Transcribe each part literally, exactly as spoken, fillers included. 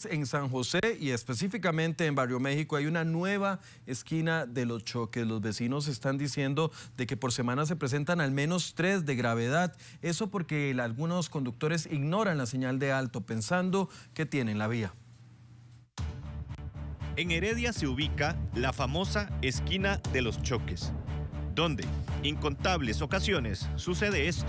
En San José y específicamente en Barrio México hay una nueva esquina de los choques. Los vecinos están diciendo de que por semana se presentan al menos tres de gravedad. Eso porque algunos conductores ignoran la señal de alto pensando que tienen la vía. En Heredia se ubica la famosa esquina de los choques, donde incontables ocasiones sucede esto.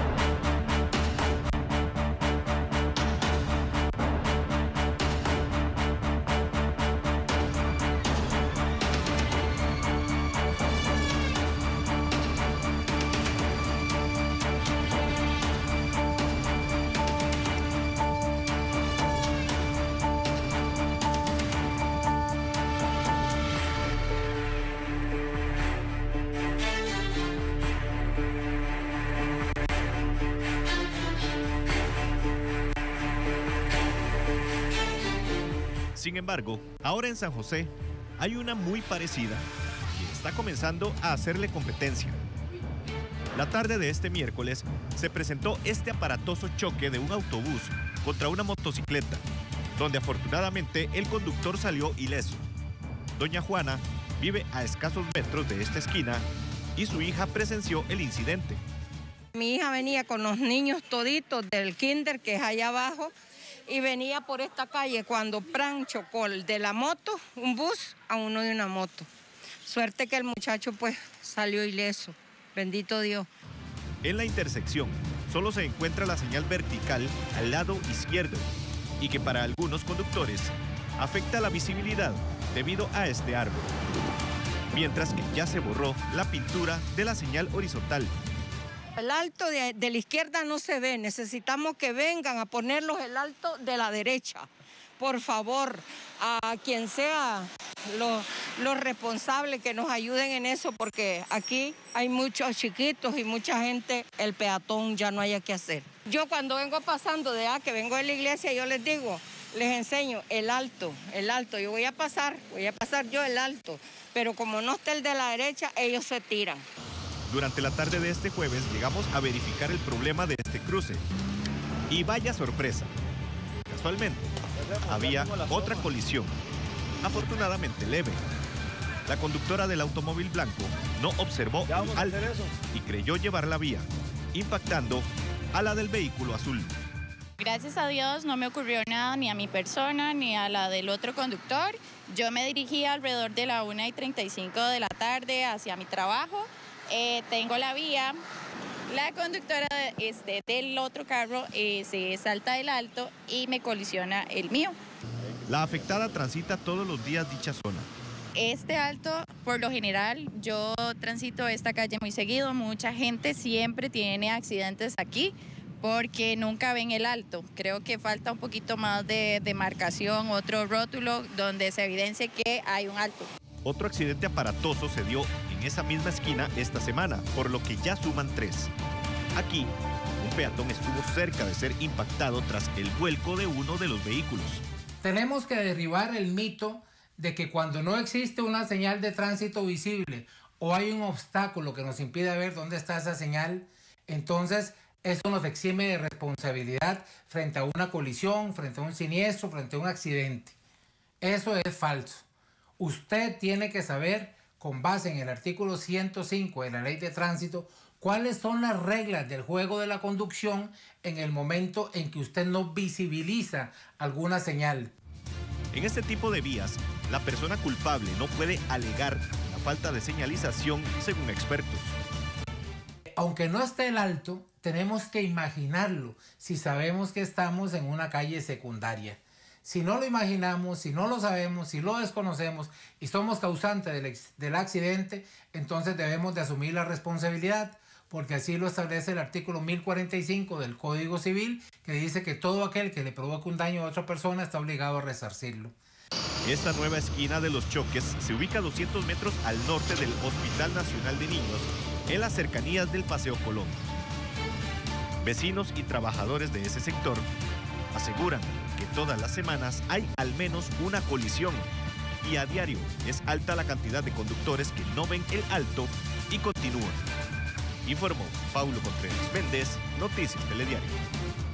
Sin embargo, ahora en San José hay una muy parecida que está comenzando a hacerle competencia. La tarde de este miércoles se presentó este aparatoso choque de un autobús contra una motocicleta, donde afortunadamente el conductor salió ileso. Doña Juana vive a escasos metros de esta esquina y su hija presenció el incidente. Mi hija venía con los niños toditos del kinder que es allá abajo y venía por esta calle cuando Pran chocó el de la moto, un bus, a uno de una moto. Suerte que el muchacho pues salió ileso, bendito Dios. En la intersección solo se encuentra la señal vertical al lado izquierdo y que para algunos conductores afecta la visibilidad debido a este árbol, mientras que ya se borró la pintura de la señal horizontal. El alto de, de la izquierda no se ve, necesitamos que vengan a ponerlos el alto de la derecha. Por favor, a quien sea los, los responsables que nos ayuden en eso, porque aquí hay muchos chiquitos y mucha gente, el peatón ya no haya que hacer. Yo cuando vengo pasando de ah, que vengo de la iglesia, yo les digo, les enseño el alto, el alto, yo voy a pasar, voy a pasar yo el alto, pero como no está el de la derecha, ellos se tiran. Durante la tarde de este jueves llegamos a verificar el problema de este cruce. Y vaya sorpresa, casualmente había otra colisión, afortunadamente leve. La conductora del automóvil blanco no observó el alto y creyó llevar la vía, impactando a la del vehículo azul. Gracias a Dios no me ocurrió nada ni a mi persona ni a la del otro conductor. Yo me dirigía alrededor de la una y treinta y cinco de la tarde hacia mi trabajo. Eh, tengo la vía, la conductora este, del otro carro eh, se salta del alto y me colisiona el mío. La afectada transita todos los días dicha zona. Este alto, por lo general, yo transito esta calle muy seguido, mucha gente siempre tiene accidentes aquí porque nunca ven el alto. Creo que falta un poquito más de demarcación, otro rótulo donde se evidencie que hay un alto. Otro accidente aparatoso se dio en esa misma esquina esta semana, por lo que ya suman tres. Aquí, un peatón estuvo cerca de ser impactado tras el vuelco de uno de los vehículos. Tenemos que derribar el mito de que cuando no existe una señal de tránsito visible o hay un obstáculo que nos impide ver dónde está esa señal, entonces eso nos exime de responsabilidad frente a una colisión, frente a un siniestro, frente a un accidente. Eso es falso. Usted tiene que saber, con base en el artículo ciento cinco de la Ley de Tránsito, cuáles son las reglas del juego de la conducción en el momento en que usted no visibiliza alguna señal. En este tipo de vías, la persona culpable no puede alegar la falta de señalización según expertos. Aunque no esté el alto, tenemos que imaginarlo si sabemos que estamos en una calle secundaria. Si no lo imaginamos, si no lo sabemos, si lo desconocemos y somos causantes del, del accidente, entonces debemos de asumir la responsabilidad, porque así lo establece el artículo mil cuarenta y cinco del Código Civil, que dice que todo aquel que le provoque un daño a otra persona está obligado a resarcirlo. Esta nueva esquina de los choques se ubica a doscientos metros al norte del Hospital Nacional de Niños, en las cercanías del Paseo Colón. Vecinos y trabajadores de ese sector aseguran que todas las semanas hay al menos una colisión y a diario es alta la cantidad de conductores que no ven el alto y continúan. Informó Paulo Contreras Méndez, Noticias Telediario.